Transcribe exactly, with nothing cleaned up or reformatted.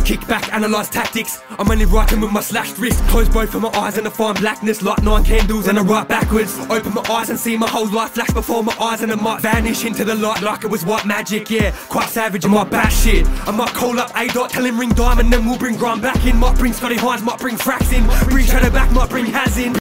I kick back, analyse tactics. I'm only writing with my slashed wrist. Close both of my eyes and I find blackness. Light nine candles and I write backwards. Open my eyes and see my whole life flash before my eyes, and it might vanish into the light like it was white magic. Yeah, quite savage and my bat shit. I might call up A Dot, tell him ring diamond, then we'll bring Grime back in. Might bring Scotty Hines, might bring Frax in. Bring Shadow back, might bring Haz in.